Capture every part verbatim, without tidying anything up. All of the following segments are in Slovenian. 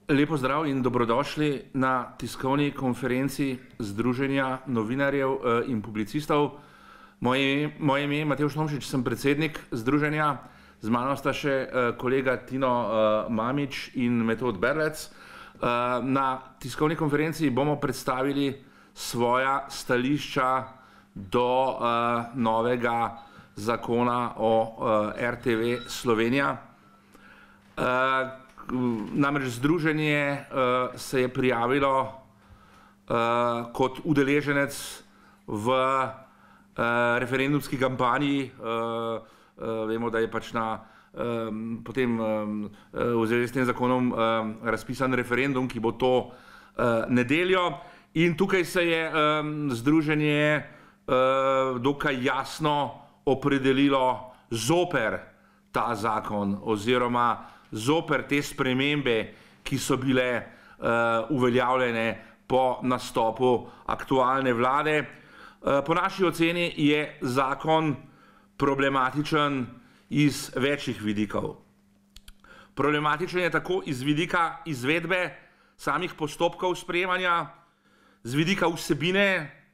Lepo zdrav in dobrodošli na tiskovni konferenci Združenja novinarjev in publicistov. Moje, moje ime je Matevž Tomšič, sem predsednik združenja. Z mano sta še kolega Tino Mamić in Metod Berlec. Na tiskovni konferenci bomo predstavili svoja stališča do novega zakona o R T V Slovenija. Namreč združenje se je prijavilo kot udeleženec v referendumski kampanji. Vemo, da je pač na potem v zvezi s tem zakonom razpisan referendum, ki bo to nedeljo. In tukaj se je združenje dokaj jasno opredelilo zoper ta zakon oziroma zoper te spremembe, ki so bile uh, uveljavljene po nastopu aktualne vlade. Uh, po naši oceni je zakon problematičen iz večjih vidikov. Problematičen je tako iz vidika izvedbe samih postopkov sprejemanja, z vidika vsebine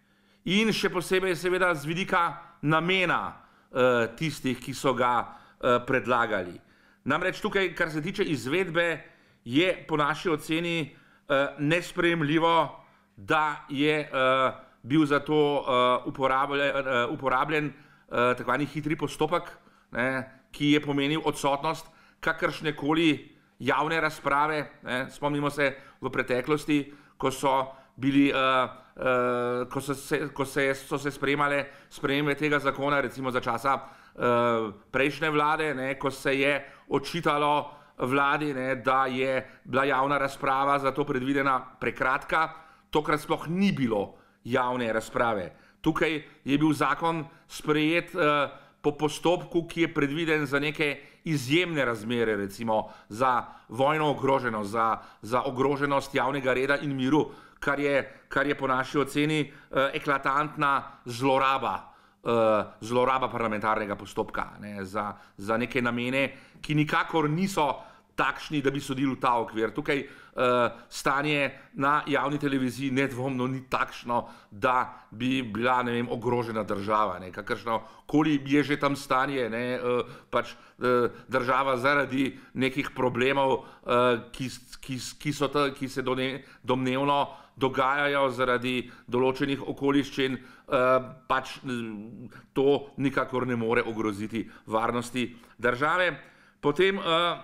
in še posebej seveda z vidika namena uh, tistih, ki so ga uh, predlagali. Namreč tukaj, kar se tiče izvedbe, je po naši oceni uh, nesprejemljivo, da je uh, bil za to uh, uporabljen, uh, uporabljen uh, tako zvani hitri postopek, ne, ki je pomenil odsotnost kakršnekoli javne razprave. Ne. Spomnimo se v preteklosti, ko so bili, uh, uh, ko so se, ko se, so se sprejemale sprejembe tega zakona, recimo za časa uh, prejšnje vlade, ne, ko se je očitalo vladi, ne, da je bila javna razprava za to predvidena prekratka. Tokrat sploh ni bilo javne razprave. Tukaj je bil zakon sprejet uh, po postopku, ki je predviden za neke izjemne razmere, recimo za vojno ogroženost, za, za ogroženost javnega reda in miru, kar je, kar je po naši oceni uh, eklatantna zloraba, uh, zloraba parlamentarnega postopka, ne, za, za neke namene, ki nikakor niso takšni, da bi sodili v ta okvir. Tukaj uh, stanje na javni televiziji nedvomno ni takšno, da bi bila, ne vem, ogrožena država, ne, kakršno koli je že tam stanje, ne, uh, pač uh, država zaradi nekih problemov, uh, ki, ki, ki, so ta, ki se domnevno dogajajo zaradi določenih okoliščin, uh, pač to nikakor ne more ogroziti varnosti države. Potem uh,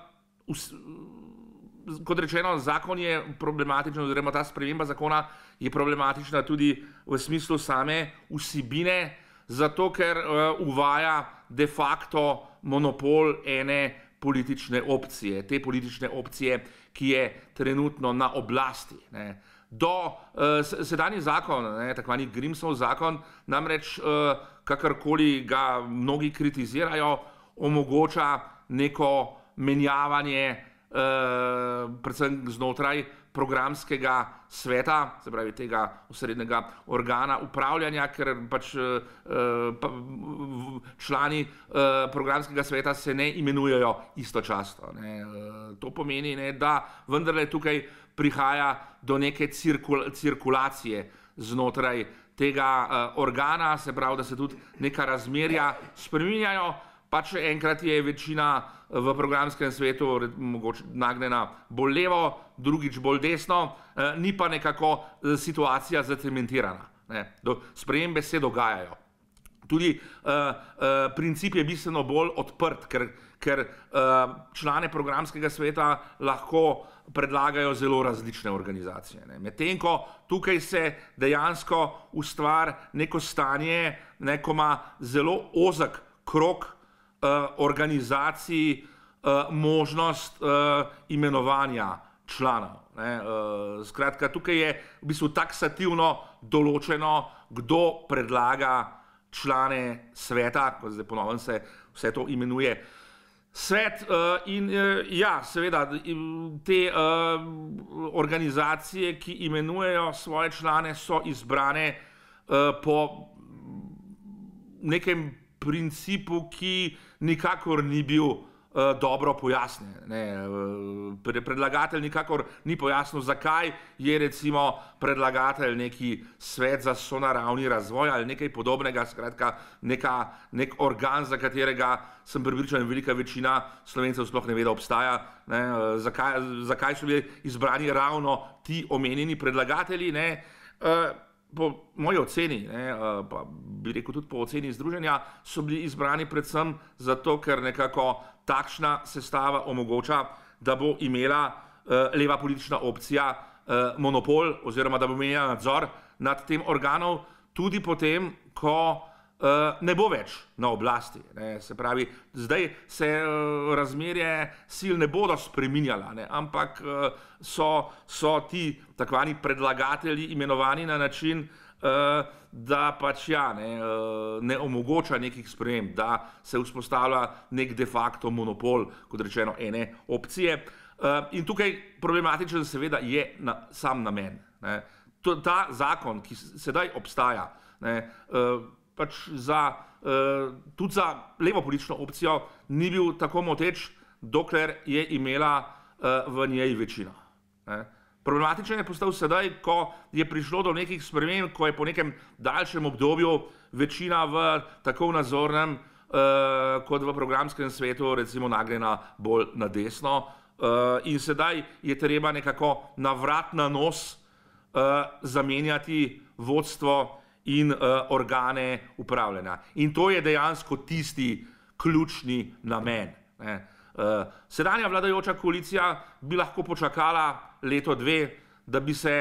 Kot rečeno, zakon je problematičen, oziroma ta sprememba zakona je problematična tudi v smislu same vsebine, zato ker uh, uvaja de facto monopol ene politične opcije, te politične opcije, ki je trenutno na oblasti. Ne. Do uh, sedanji zakon, ne, tako zvani Grimsov zakon, namreč uh, kakorkoli ga mnogi kritizirajo, omogoča neko menjavanje, eh, predvsem znotraj programskega sveta, se pravi tega osrednjega organa upravljanja, ker pač eh, pa, člani eh, programskega sveta se ne imenujejo istočasno. Ne. Eh, to pomeni, ne, da vendarle tukaj prihaja do neke cirkul, cirkulacije znotraj tega eh, organa, se pravi, da se tudi neka razmerja spreminjajo. Pač enkrat je večina v programskem svetu mogoče nagnjena bolj levo, drugič bolj desno, ni pa nekako situacija zacementirana. Ne. Spremembe se dogajajo. Tudi uh, uh, princip je bistveno bolj odprt, ker, ker uh, člane programskega sveta lahko predlagajo zelo različne organizacije. Medtem ko tukaj se dejansko ustvari neko stanje, neko ima zelo ozek krog Uh, organizaciji uh, možnost uh, imenovanja članov. Ne? Uh, skratka, tukaj je v bistvu taksativno določeno, kdo predlaga člane sveta, ko zdaj ponovno se vse to imenuje svet. Uh, in uh, ja, seveda, te uh, organizacije, ki imenujejo svoje člane, so izbrane uh, po nekem principu, ki nikakor ni bil dobro pojasnjene. Predlagatelj nikakor ni pojasnil, zakaj je recimo predlagatelj neki svet za sonaravni razvoj ali nekaj podobnega, skratka neka, nek organ, za katerega sem prepričan, velika večina Slovencev sploh ne ve, da obstaja. Ne, zakaj, zakaj so bili izbrani ravno ti omenjeni predlagatelji? Ne, po moji oceni, ne, pa bi rekel tudi po oceni združenja, so bili izbrani predvsem zato, ker nekako takšna sestava omogoča, da bo imela uh, leva politična opcija uh, monopol oziroma da bo imela nadzor nad tem organom tudi potem, ko uh, ne bo več na oblasti. Ne. Se pravi, zdaj se uh, razmerje sil ne bodo spreminjala, ne, ampak uh, so, so ti takvani predlagatelji imenovani na način, uh, da pač ja, ne, uh, ne omogoča nekih sprememb, da se vzpostavlja nek de facto monopol, kot rečeno, ene opcije. Uh, in tukaj problematičen seveda je na, sam namen. Ne. To, ta zakon, ki sedaj obstaja, ne, uh, pač za, uh, tudi za levo politično opcijo ni bil tako moteč, dokler je imela uh, v njej večino. Ne. Problematičen je postal sedaj, ko je prišlo do nekih sprememb, ko je po nekem daljšem obdobju večina v tako v nadzornem uh, kot v programskem svetu recimo nagnjena bolj na desno uh, in sedaj je treba nekako na vrat na nos uh, zamenjati vodstvo in uh, organe upravljanja. In to je dejansko tisti ključni namen. Ne. Uh, sedanja vladajoča koalicija bi lahko počakala leto dve, da bi se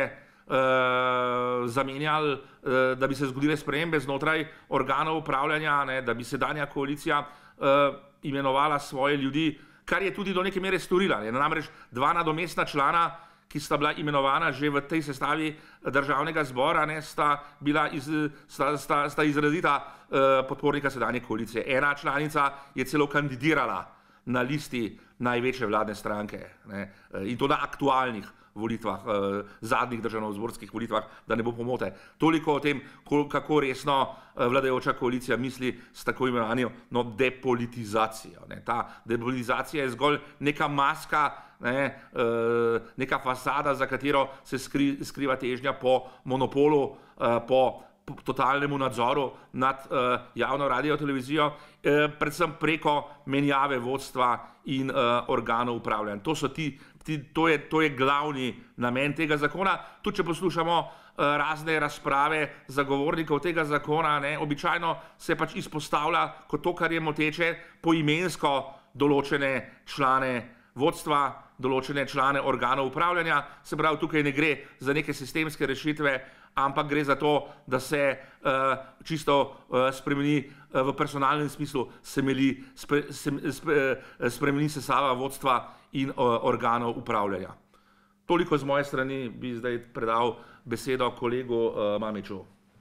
uh, zamenjali, uh, da bi se zgodile spremembe znotraj organov upravljanja, ne, da bi sedanja koalicija uh, imenovala svoje ljudi, kar je tudi do neke mere storila. Ne. Namreč dva nadomestna člana, ki sta bila imenovana že v tej sestavi državnega zbora, ne, sta, bila iz, sta, sta, sta izrazita uh, podpornika sedanje koalicije. Ena članica je celo kandidirala na listi največje vladne stranke, ne, in to na aktualnih volitvah, eh, zadnjih državnozborskih volitvah, da ne bo pomote. Toliko o tem, kako resno eh, vladajoča koalicija misli s tako imenovanjo no, depolitizacijo. Ne. Ta depolitizacija je zgolj neka maska, ne, eh, neka fasada, za katero se skri, skriva težnja po monopolu, eh, po totalnemu nadzoru nad uh, javno radio televizijo, eh, predvsem preko menjave vodstva in uh, organov upravljanja. To, so ti, ti, to, je, to je glavni namen tega zakona. Tudi če poslušamo uh, razne razprave zagovornikov tega zakona, ne, običajno se pač izpostavlja kot to, kar je moteče, poimensko določene člane vodstva, določene člane organov upravljanja. Se pravi, tukaj ne gre za neke sistemske rešitve, ampak gre za to, da se uh, čisto uh, spremeni uh, v personalnem smislu, semeli, spre, sem, spre, uh, spremeni sestava vodstva in uh, organov upravljanja. Toliko z moje strani bi zdaj predal besedo kolegu uh, Mamiču.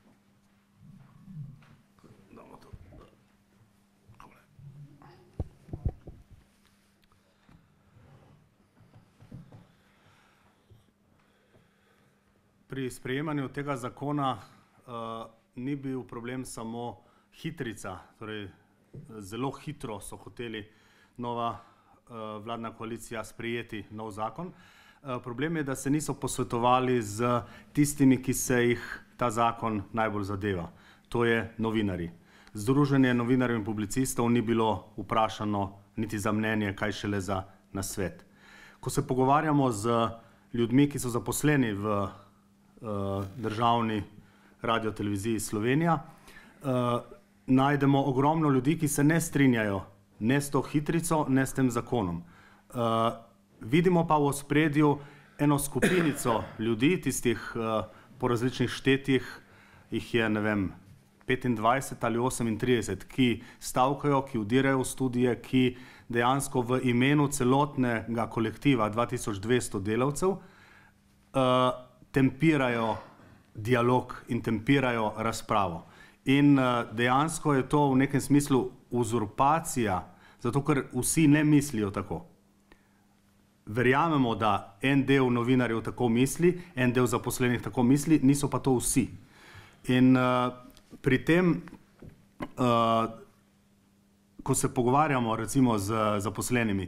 Pri sprejemanju tega zakona uh, ni bil problem samo hitrica, torej zelo hitro so hoteli nova uh, vladna koalicija sprejeti nov zakon. Uh, problem je, da se niso posvetovali z tistimi, ki se jih ta zakon najbolj zadeva. To je novinarji. Združenje novinarjev in publicistov ni bilo vprašano niti za mnenje, kaj šele za nasvet. Ko se pogovarjamo z ljudmi, ki so zaposleni v državni radioteleviziji Slovenija, najdemo ogromno ljudi, ki se ne strinjajo ne s to hitrico, ne s tem zakonom. Vidimo pa v ospredju eno skupinico ljudi, tistih po različnih štetjih, jih je, ne vem, petindvajset ali osemintrideset, ki stavkajo, ki vdirajo v studije, ki dejansko v imenu celotnega kolektiva dva tisoč dvesto delavcev tempirajo dialog in tempirajo razpravo. In dejansko je to v nekem smislu uzurpacija, zato ker vsi ne mislijo tako. Verjamemo, da en del novinarjev tako misli, en del zaposlenih tako misli, niso pa to vsi. In uh, pri tem uh, ko se pogovarjamo recimo z zaposlenimi,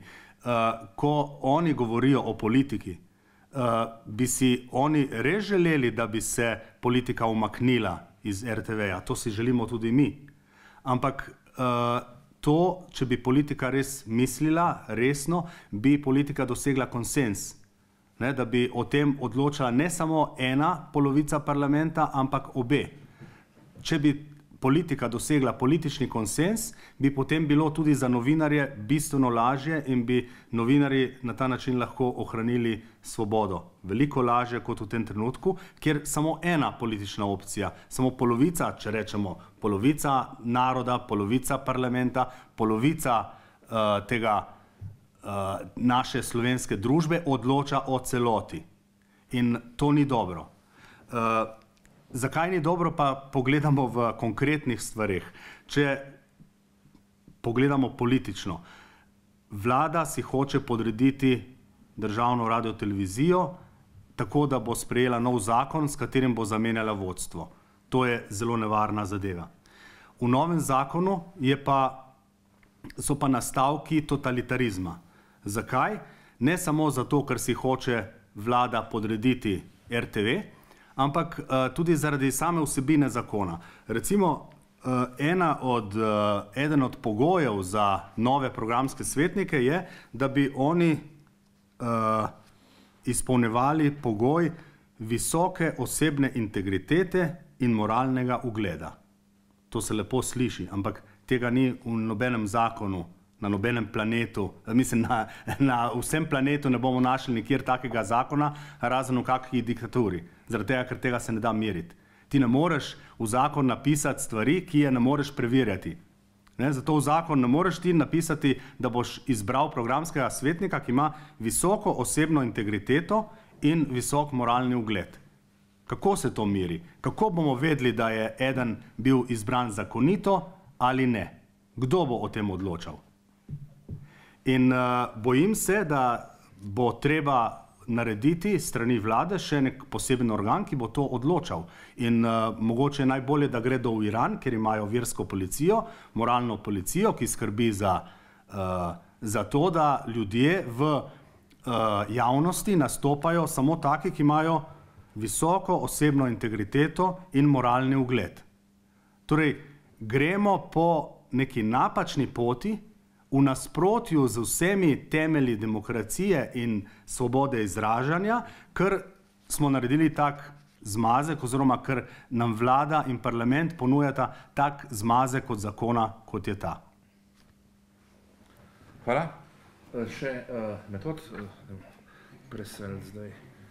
ko oni govorijo o politiki, bi si oni res želeli, da bi se politika umaknila iz er te veja. To si želimo tudi mi. Ampak to, če bi politika res mislila resno, bi politika dosegla konsens. Ne, da bi o tem odločala ne samo ena polovica parlamenta, ampak obe. Če bi politika dosegla politični konsens, bi potem bilo tudi za novinarje bistveno lažje in bi novinarji na ta način lahko ohranili svobodo. Veliko lažje kot v tem trenutku, kjer samo ena politična opcija, samo polovica, če rečemo, polovica naroda, polovica parlamenta, polovica uh, tega uh, naše slovenske družbe odloča o celoti. In to ni dobro. Uh, Zakaj ni dobro, pa pogledamo v konkretnih stvareh. Če pogledamo politično, vlada si hoče podrediti državno radiotelevizijo tako, da bo sprejela nov zakon, s katerim bo zamenjala vodstvo. To je zelo nevarna zadeva. V novem zakonu je pa, so pa nastavki totalitarizma. Zakaj? Ne samo zato, ker si hoče vlada podrediti er te ve, ampak uh, tudi zaradi same vsebine zakona. Recimo, uh, ena od, uh, eden od pogojev za nove programske svetnike je, da bi oni uh, izpolnjevali pogoj visoke osebne integritete in moralnega ugleda. To se lepo sliši, ampak tega ni v nobenem zakonu, na nobenem planetu, mislim, na, na vsem planetu ne bomo našli nikjer takega zakona, razen v kakšni diktaturi. Zaradi tega, ker tega se ne da meriti. Ti ne moreš v zakon napisati stvari, ki je ne moreš preverjati. Ne? Zato v zakon ne moreš ti napisati, da boš izbral programskega svetnika, ki ima visoko osebno integriteto in visok moralni ugled. Kako se to meri? Kako bomo vedeli, da je eden bil izbran zakonito ali ne? Kdo bo o tem odločal? In uh, bojim se, da bo treba narediti strani vlade še nek poseben organ, ki bo to odločal. In uh, mogoče je najbolje, da gredo v Iran, ker imajo versko policijo, moralno policijo, ki skrbi za, uh, za to, da ljudje v uh, javnosti nastopajo samo taki, ki imajo visoko osebno integriteto in moralni ugled. Torej, gremo po neki napačni poti, v nasprotju z vsemi temelji demokracije in svobode izražanja, ker smo naredili tak zmazek, oziroma ker nam vlada in parlament ponujata tak zmazek od zakona, kot je ta. Hvala. Še uh, Metod, uh, presel zdaj.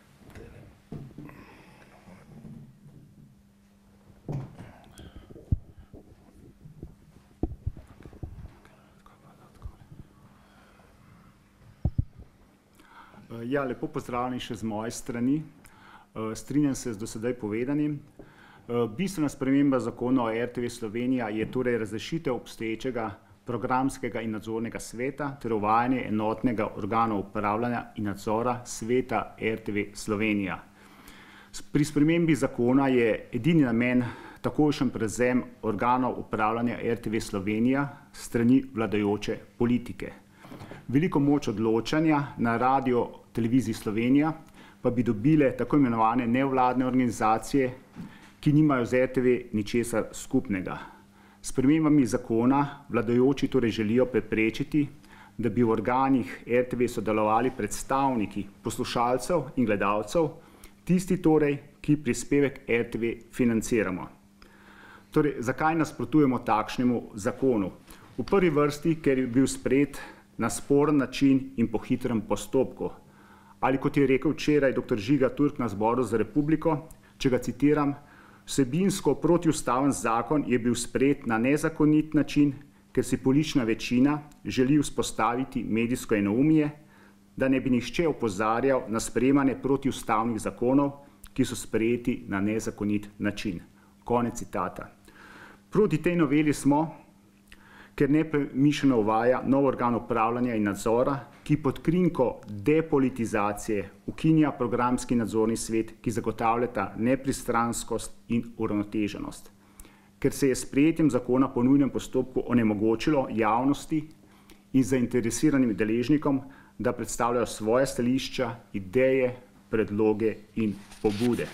Ja, lepo pozdravljeni še z moje strani. Strinjam se z dosedaj povedanim. Bistvena sprememba zakona o er te ve Slovenija je torej razrešitev obstoječega programskega in nadzornega sveta ter uvajanje enotnega organa upravljanja in nadzora sveta er te ve Slovenija. Pri spremembi zakona je edini namen takojšen prevzem organov upravljanja er te ve Slovenija strani vladajoče politike. Veliko moč odločanja na Radio televiziji Slovenija pa bi dobile tako imenovane nevladne organizacije, ki nimajo z er te ve ničesar skupnega. S spremembami zakona vladajoči torej želijo preprečiti, da bi v organih er te ve sodelovali predstavniki poslušalcev in gledalcev, tisti torej, ki prispevek er te ve financiramo. Torej, zakaj nasprotujemo takšnemu zakonu? V prvi vrsti, ker je bil sprejet na sporen način in po hitrem postopku. Ali kot je rekel včeraj doktor Žiga Turk na Zboru za Republiko, če ga citiram, vsebinsko protiustaven zakon je bil sprejet na nezakonit način, ker si politična večina želi vzpostaviti medijsko enoumje, da ne bi nihče opozarjal na sprejemanje protiustavnih zakonov, ki so sprejeti na nezakonit način. Konec citata. Proti tej noveli smo, ker nepremišljeno uvaja nov organ upravljanja in nadzora, ki pod krinko depolitizacije ukinja programski nadzorni svet, ki zagotavljata nepristranskost in uravnoteženost. ker se je s sprejetjem zakona po nujnem postopku onemogočilo javnosti in zainteresiranim deležnikom, da predstavljajo svoje stališča, ideje, predloge in pobude.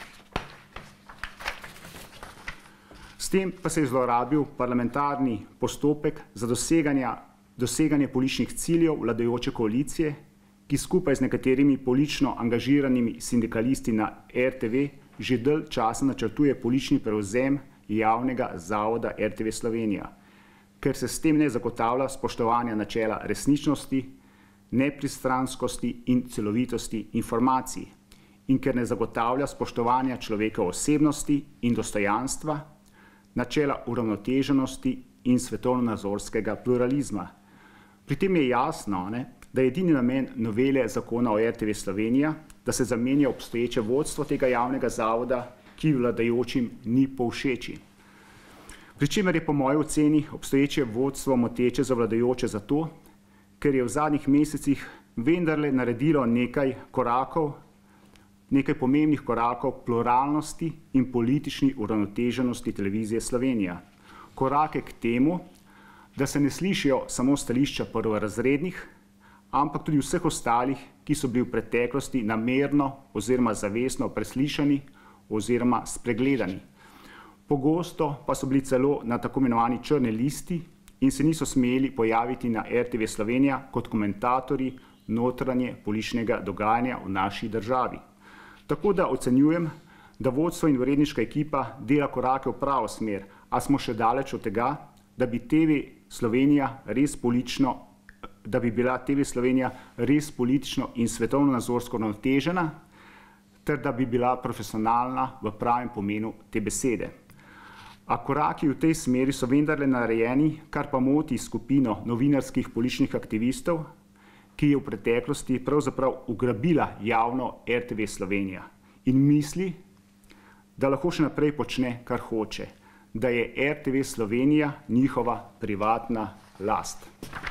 S tem pa se je zlorabil parlamentarni postopek za doseganje, doseganje političnih ciljev vladajoče koalicije, ki skupaj z nekaterimi politično angažiranimi sindikalisti na R T V že dalj časa načrtuje politični prevzem javnega zavoda R T V Slovenija, ker se s tem ne zagotavlja spoštovanja načela resničnosti, nepristranskosti in celovitosti informacij in ker ne zagotavlja spoštovanja človekove osebnosti in dostojanstva, načela uravnoteženosti in svetovnonazorskega pluralizma. Pri tem je jasno, ne, da je edini namen novele zakona o R T V Slovenija, da se zamenja obstoječe vodstvo tega javnega zavoda, ki vladajočim ni povšeči. Pričemer je po moji oceni obstoječe vodstvo moteče za vladajoče zato, ker je v zadnjih mesecih vendarle naredilo nekaj korakov, nekaj pomembnih korakov k pluralnosti in politični uravnoteženosti televizije Slovenija. Korake k temu, da se ne slišijo samo stališča prvorazrednih, ampak tudi vseh ostalih, ki so bili v preteklosti namerno oziroma zavestno preslišani oziroma spregledani. Pogosto pa so bili celo na tako imenovani črni listi in se niso smeli pojaviti na R T V Slovenija kot komentatorji notranje političnega dogajanja v naši državi. Tako da ocenjujem, da vodstvo in uredniška ekipa dela korake v pravo smer, a smo še daleč od tega, da bi T V Slovenija res politično, da bi bila T V Slovenija res politično in svetovnonazorsko uravnotežena, ter da bi bila profesionalna v pravem pomenu te besede. A koraki v tej smeri so vendarle narejeni, kar pa moti skupino novinarskih političnih aktivistov, ki je v preteklosti pravzaprav ugrabila javno R T V Slovenija in misli, da lahko še naprej počne, kar hoče, da je R T V Slovenija njihova privatna last.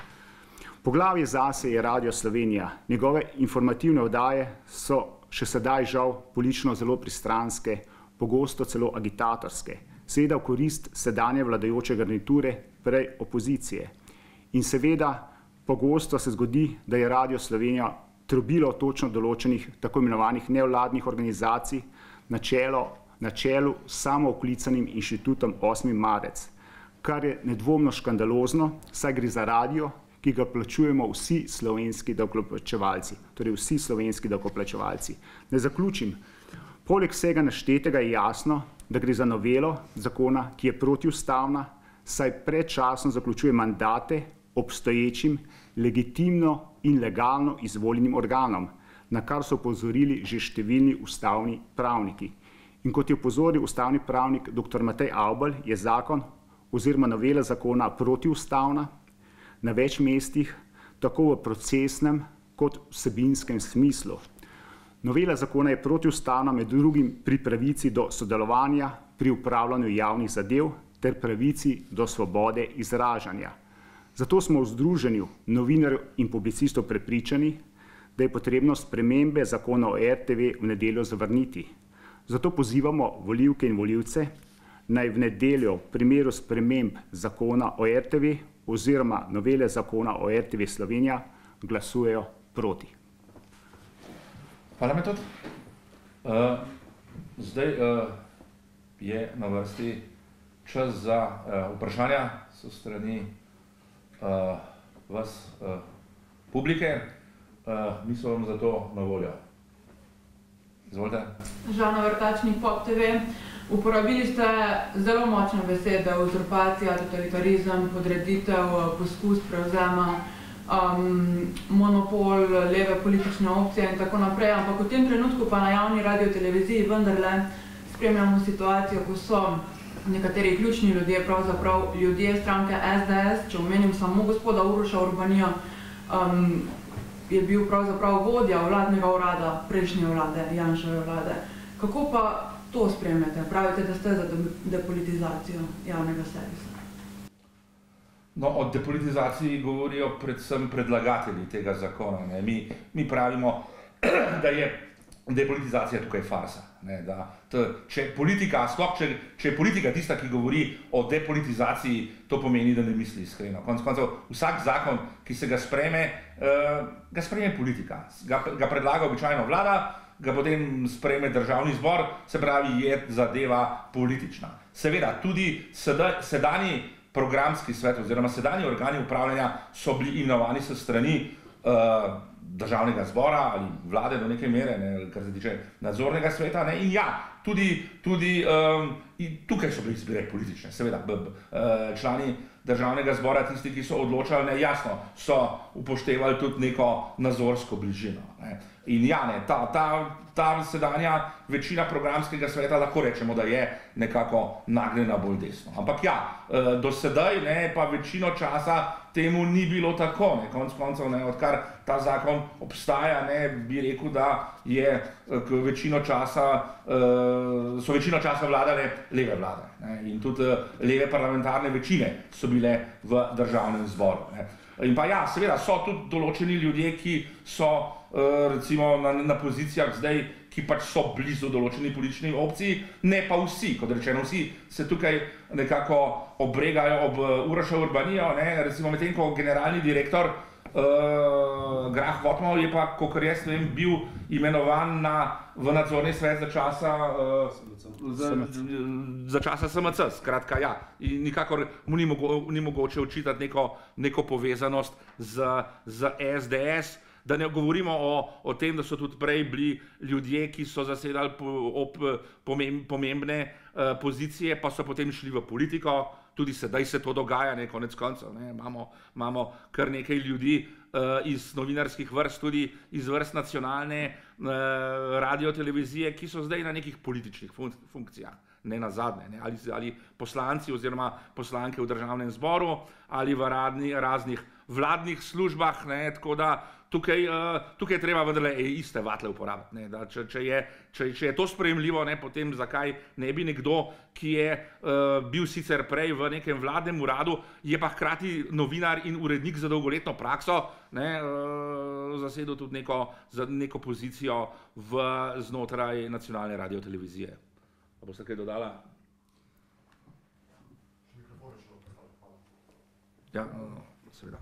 Poglavje zase je Radio Slovenija. Njegove informativne oddaje so še sedaj žal politično zelo pristranske, pogosto celo agitatorske, seveda v korist sedanje vladajoče garniture, prej opozicije. In seveda pogosto se zgodi, da je Radio Slovenija trobilo točno določenih tako imenovanih nevladnih organizacij na, čelo, na čelu samooklicanim inštitutom osmi marec, kar je nedvomno škandalozno, saj gre za radio, ki ga plačujemo vsi slovenski davkoplačevalci, torej vsi slovenski davkoplačevalci. Ne zaključim. Poleg vsega naštetega je jasno, da gre za novelo zakona, ki je protiustavna, saj predčasno zaključuje mandate obstoječim, legitimno in legalno izvoljenim organom, na kar so opozorili že številni ustavni pravniki. In kot je opozoril ustavni pravnik doktor Matej Avbelj, je zakon oziroma novela zakona protiustavna na več mestih, tako v procesnem kot vsebinskem smislu. Novela zakona je protiustavna med drugim pri pravici do sodelovanja pri upravljanju javnih zadev ter pravici do svobode izražanja. Zato smo v Združenju novinarjev in publicistov prepričani, da je potrebno spremembe zakona o R T V v nedeljo zavrniti. Zato pozivamo volivke in volivce, naj v nedeljo v primeru sprememb zakona o R T V oziroma novele zakona o R T V Slovenija glasujejo proti. Hvala, Metod. Uh, zdaj uh, je na vrsti čas za uh, vprašanja so strani uh, vas uh, publike. Uh, mi smo vam za to na voljo. Izvolite. Žana Vrtačnik, Pop T V. Uporabili ste zelo močne besede, uzurpacija, totalitarizem, podreditev, poskus prevzema, um, monopol leve politične opcije in tako naprej, ampak v tem trenutku pa na javni radioteleviziji vendarle spremljamo situacijo, ko so nekateri ključni ljudje, pravzaprav ljudje stranke S D S, če omenim samo gospoda Uroša Urbanija, um, je bil pravzaprav vodja vladnega urada prejšnje vlade, Janševe vlade. Kako pa to spremljate? Pravite, da ste za depolitizacijo javnega servisa. No, o depolitizaciji govorijo predvsem predlagatelji tega zakona. Ne? Mi, mi pravimo, da je depolitizacija tukaj farsa. Ne, da, t, če, politika, sploh, če, če je politika tista, ki govori o depolitizaciji, to pomeni, da ne misli iskreno. Konec koncev, vsak zakon, ki se ga sprejme, uh, ga sprejme politika. Ga, ga predlaga običajno vlada, ga potem sprejme državni zbor, se pravi, je zadeva politična. Seveda, tudi sedaj, sedanji programski svet oziroma sedanji organi upravljanja so bili imenovani s strani uh, državnega zbora ali vlade do neke mere, ne, kar se tiče nadzornega sveta. Ne, in ja, tudi, tudi um, in tukaj so bili izbire politične, seveda, b, b, uh, člani državnega zbora, tisti, ki so odločali, ne, jasno, so upoštevali tudi neko nazorsko bližino. Ne. In ja, ne, ta, ta, ta sedanja večina programskega sveta lahko rečemo, da je nekako nagnjena bolj desno. Ampak ja, do sedaj ne, pa večino časa temu ni bilo tako. Ne, konc koncev, ne, odkar ta zakon obstaja, ne, bi rekel, da je večino časa, so večino časa vladale leve vlade. Ne, in tudi leve parlamentarne večine so bile v državnem zboru. Ne. In pa ja, seveda so tudi določeni ljudje, ki so recimo na, na pozicijah zdaj, ki pač so blizu določeni politični opciji, ne pa vsi, kot rečeno, vsi se tukaj nekako obregajo ob Uroša Urbanijo, ne, recimo medtem, ko generalni direktor uh, Grah Wotmov je pa, kakor jaz vem, bil imenovan na, v nadzorni svet za časa uh, za, za časa S M C, skratka ja, in nikakor mu ni, mogo, ni mogoče očitati neko, neko povezanost z, z S D S. Da ne govorimo o, o tem, da so tudi prej bili ljudje, ki so zasedali po, ob pomembne uh, pozicije, pa so potem šli v politiko, tudi sedaj se to dogaja, ne, konec koncev. Ne. Imamo, imamo kar nekaj ljudi uh, iz novinarskih vrst, tudi iz vrst nacionalne uh, radiotelevizije, ki so zdaj na nekih političnih fun funkcijah. Ne na zadnje, ne. Ali, ali poslanci oziroma poslanke v državnem zboru, ali v radni, raznih vladnih službah, ne, tako da tukaj, uh, tukaj je treba vendarle iste vatle uporabiti. Ne, da če, če, je, če, če je to sprejemljivo, ne, potem zakaj ne bi nekdo, ki je uh, bil sicer prej v nekem vladnem uradu, je pa hkrati novinar in urednik za dolgoletno prakso, ne, uh, zasedel tudi neko, za neko pozicijo v, znotraj nacionalne radiotelevizije. Pa boste kaj dodala? Ja, no, seveda.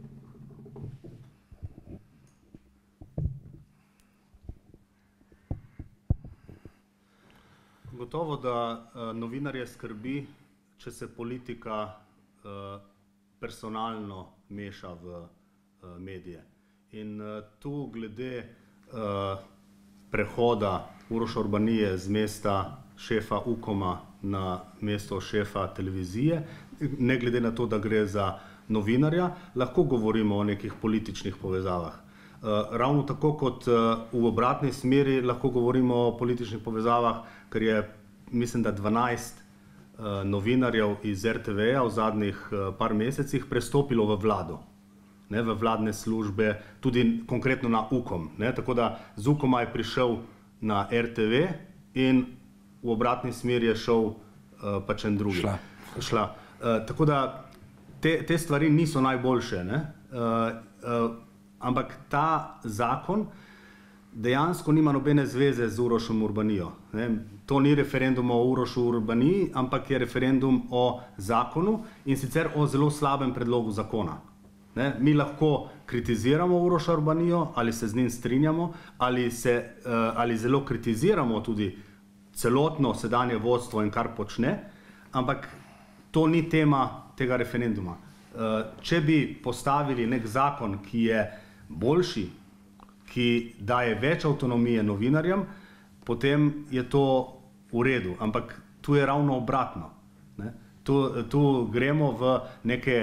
Gotovo, da uh, novinarje skrbi, če se politika uh, personalno meša v uh, medije. In uh, tu glede uh, prehoda Uroša Urbanije z mesta šefa Ukoma na mesto šefa televizije, ne glede na to, da gre za novinarja, lahko govorimo o nekih političnih povezavah. Uh, ravno tako kot uh, v obratni smeri lahko govorimo o političnih povezavah, ker je, mislim, da dvanajst uh, novinarjev iz R T V-ja v zadnjih uh, par mesecih prestopilo v vlado, ne, v vladne službe, tudi konkretno na Ukom. Ne, tako da z Ukoma je prišel na R T V in v obratni smeri je šel uh, pač en drugi. Šla. Šla. Uh, tako da te, te stvari niso najboljše, ne? Uh, uh, ampak ta zakon dejansko nima nobene zveze z Urošem Urbanijo. Ne? To ni referendum o Urošu Urbaniji, ampak je referendum o zakonu in sicer o zelo slabem predlogu zakona. Ne? Mi lahko kritiziramo Uroša Urbanijo, ali se z njim strinjamo, ali, se, uh, ali zelo kritiziramo tudi celotno sedanje vodstvo in kar počne, ampak to ni tema tega referenduma. Uh, če bi postavili nek zakon, ki je boljši, ki daje več avtonomije novinarjem, potem je to v redu, ampak tu je ravno obratno. Ne? Tu, tu gremo v neke,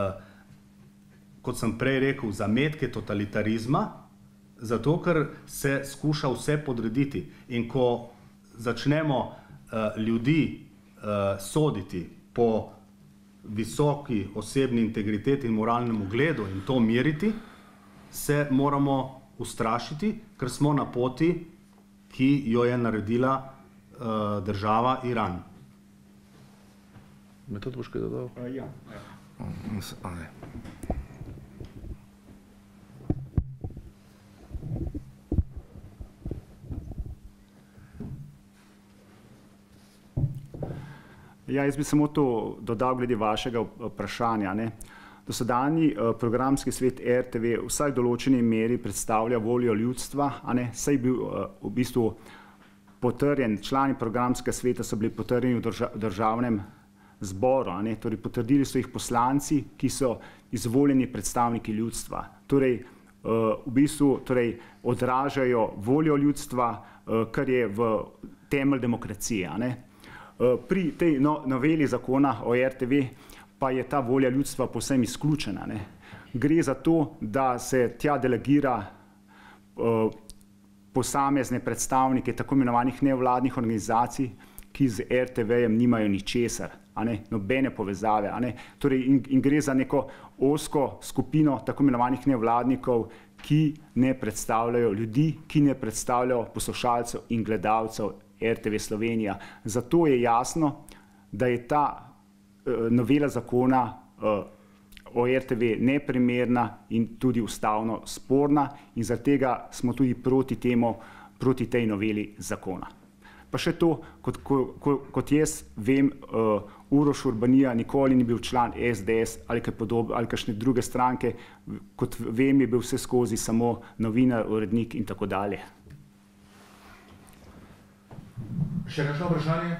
uh, kot sem prej rekel, zametke totalitarizma, zato ker se skuša vse podrediti. In ko začnemo uh, ljudi uh, soditi po visoki osebni integriteti in moralnem ugledu in to meriti, se moramo ustrašiti, ker smo na poti, ki jo je naredila uh, država Iran. Metod boš kaj dodal? Uh, ja. A ne. Ja, jaz bi samo to dodal glede vašega vprašanja. Ne. Dosedanji programski svet R T V vsaj v določeni meri predstavlja voljo ljudstva, a ne, saj je bil v bistvu potrjen, člani programskega sveta so bili potrjeni v drža, državnem zboru, a ne, torej potrdili so jih poslanci, ki so izvoljeni predstavniki ljudstva. Torej, v bistvu torej, odražajo voljo ljudstva, kar je v temelj demokracije. A ne. Pri tej no, noveli zakona o R T V pa je ta volja ljudstva povsem izključena. Ne. Gre za to, da se tja delegira uh, posamezne predstavnike tako imenovanih nevladnih organizacij, ki z R T V-jem nimajo ničesar, a ne, nobene povezave. A ne. Torej, in, in gre za neko ozko skupino tako imenovanih nevladnikov, ki ne predstavljajo ljudi, ki ne predstavljajo poslušalcev in gledalcev R T V Slovenija. Zato je jasno, da je ta uh, novela zakona uh, o R T V neprimerna in tudi ustavno sporna in zaradi tega smo tudi proti temu, proti tej noveli zakona. Pa še to, kot, kot, kot jaz vem, uh, Uroš Urbanija nikoli ni bil član S D S ali kaj podobno, ali kakšne druge stranke, kot vem, je bil vse skozi samo novinar, urednik in tako dalje. Še kakšno vprašanje?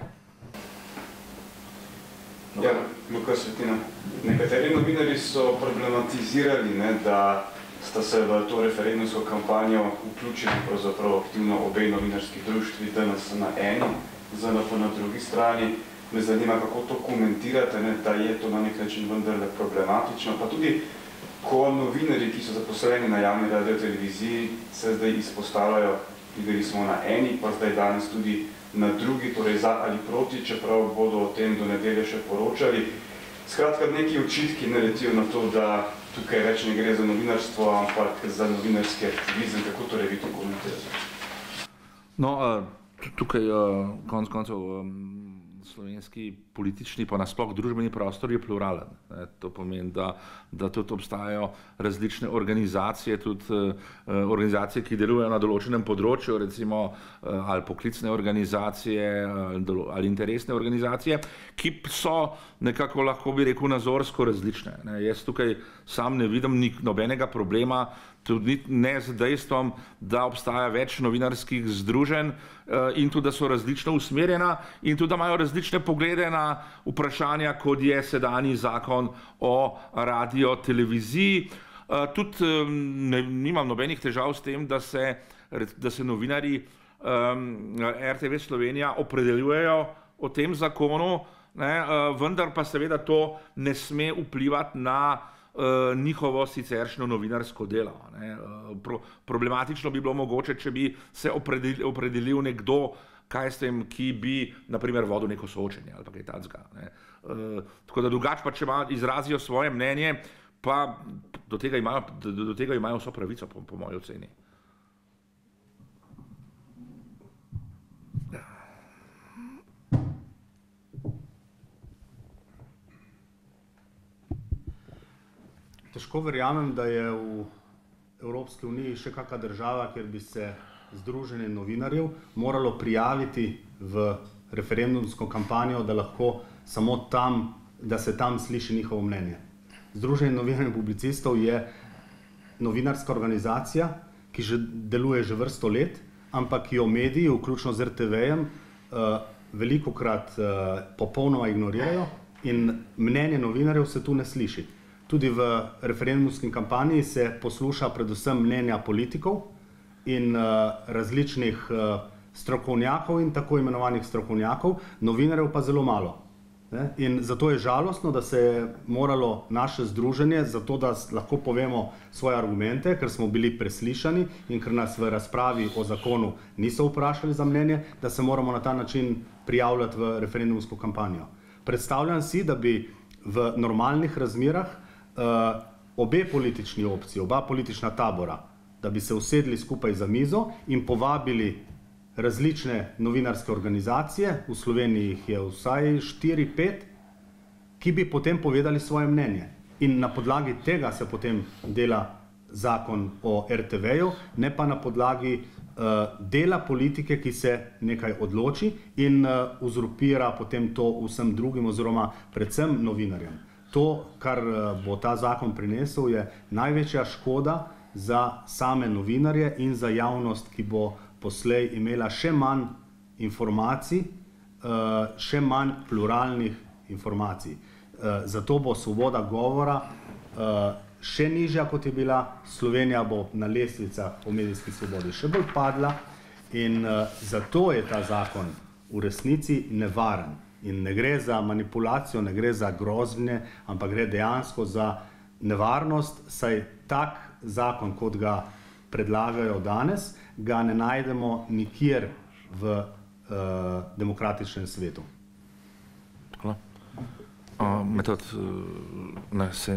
Ja, Luka Svetina. Nekateri novinari so problematizirali, ne, da sta se v to referendumsko kampanjo vključili pravzaprav aktivno obe novinarski društvi, D N S na eni, Z N P na drugi strani. Me zanima, kako to komentirate, ne, da je to na nek način vendarle problematično. Pa tudi, ko novinari, ki so zaposleni na javni radio televiziji, se zdaj izpostavljajo, videli smo na eni, pa zdaj danes tudi na drugi, torej za ali proti, čeprav bodo o tem do nedelje še poročali. Skratka, neki očitki naletijo na to, da tukaj več ne gre za novinarstvo, ampak za novinarski aktivizem. Kako torej vi to komentirate? No, tukaj konec koncev slovenski politični pa nasploh družbeni prostor je pluralen. To pomeni, da, da tudi obstajajo različne organizacije, tudi organizacije, ki delujejo na določenem področju, recimo ali poklicne organizacije ali interesne organizacije, ki so nekako, lahko bi rekel, nazorsko različne. Jaz tukaj sam ne vidim nobenega problema, tudi ne z dejstvom, da obstaja več novinarskih združenj in tudi, da so različno usmerjena in tudi, da imajo različne poglede na vprašanja, kot je sedanji zakon o radio televiziji. Tudi ne, nimam nobenih težav s tem, da se, da se novinarji um, R T V Slovenija opredeljujejo o tem zakonu, ne, vendar pa seveda to ne sme vplivati na Uh, njihovo siceršnjo novinarsko delo. Ne. Uh, pro, problematično bi bilo mogoče, če bi se opredelil, opredelil nekdo, kaj s tem, ki bi, na primer, vodil neko soočenje ali pa kaj takega. Uh, tako da drugače pa, če ma, izrazijo svoje mnenje, pa do tega imajo, do, do tega imajo vso pravico, po, po moji oceni. Težko verjamem, da je v Evropski uniji še kakšna država, kjer bi se združenje novinarjev moralo prijaviti v referendumsko kampanjo, da lahko samo tam, da se tam sliši njihovo mnenje. Združenje novinarjev in publicistov je novinarska organizacija, ki že deluje že vrsto let, ampak jo mediji, vključno z R T V-jem, velikokrat popolnoma ignorirajo in mnenje novinarjev se tu ne sliši. Tudi v referendumski kampanji se posluša predvsem mnenja politikov in uh, različnih uh, strokovnjakov in tako imenovanih strokovnjakov, novinarjev pa zelo malo. Ne? In zato je žalostno, da se je moralo naše združenje, zato da lahko povemo svoje argumente, ker smo bili preslišani in ker nas v razpravi o zakonu niso vprašali za mnenje, da se moramo na ta način prijavljati v referendumsko kampanjo. Predstavljam si, da bi v normalnih razmerah Uh, obe politični opciji, oba politična tabora, da bi se usedli skupaj za mizo in povabili različne novinarske organizacije, v Sloveniji jih je vsaj štiri, pet, ki bi potem povedali svoje mnenje. In na podlagi tega se potem dela zakon o R T V-ju, ne pa na podlagi uh, dela politike, ki se nekaj odloči in uzurpira potem to vsem drugim oziroma predvsem novinarjem. To, kar bo ta zakon prinesel, je največja škoda za same novinarje in za javnost, ki bo poslej imela še manj informacij, še manj pluralnih informacij. Zato bo svoboda govora še nižja, kot je bila. Slovenija bo na lestvicah o medijski svobodi še bolj padla in zato je ta zakon v resnici nevaren. In ne gre za manipulacijo, ne gre za grožnje, ampak gre dejansko za nevarnost, saj tak zakon, kot ga predlagajo danes, ga ne najdemo nikjer v uh, demokratičnem svetu. Hvala. Uh, metod, uh, ne, se...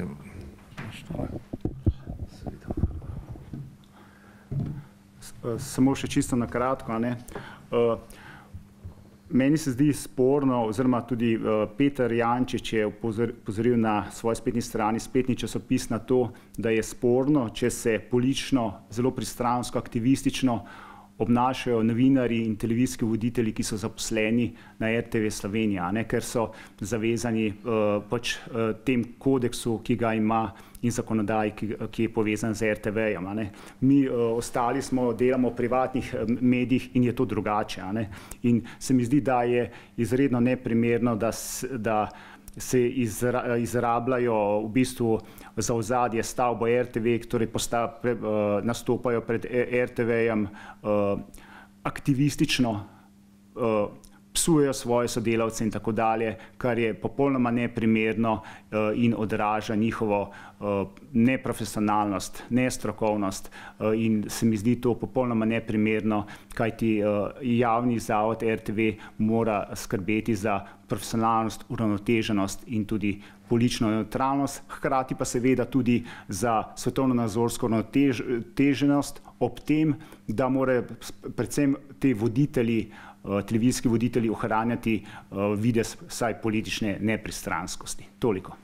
Samo še čisto na kratko, ne? Uh, Meni se zdi sporno, oziroma tudi uh, Peter Jančič je upozoril na svoji spletni strani, spletni časopis, na to, da je sporno, če se politično, zelo pristransko, aktivistično obnašajo novinarji in televizijski voditelji, ki so zaposleni na R T V Slovenija, ne, ker so zavezani uh, pač uh, tem kodeksu, ki ga ima in zakonodaji, ki, ki je povezan z R T V-jem. Mi uh, ostali smo, delamo v privatnih medijih in je to drugače. Ne? In se mi zdi, da je izredno neprimerno, da, da se izra, izrabljajo v bistvu za ozadje stavbo R T V, torej postav, pre, uh, nastopajo pred R T V-jem uh, aktivistično, uh, psujejo svoje sodelavce in tako dalje, kar je popolnoma neprimerno uh, in odraža njihovo uh, neprofesionalnost, nestrokovnost uh, in se mi zdi to popolnoma neprimerno, kajti uh, javni zavod R T V mora skrbeti za profesionalnost, uravnoteženost in tudi politično neutralnost, hkrati pa seveda tudi za svetovno-nazorsko uravnoteženost, ob tem, da morajo predvsem te voditelji, televizijski voditelji ohranjati uh, videz vsaj politične nepristranskosti. Toliko.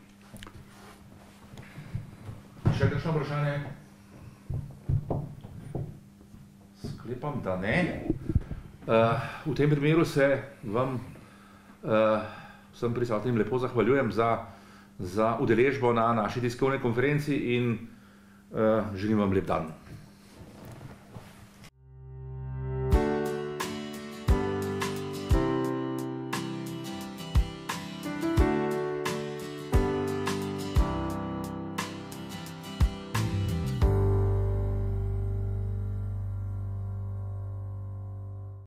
Še kakšno vprašanje? Sklepam, da ne. Uh, v tem primeru se vam uh, vsem prisotnim lepo zahvaljujem za, za udeležbo na naši tiskovni konferenci in uh, želim vam lep dan.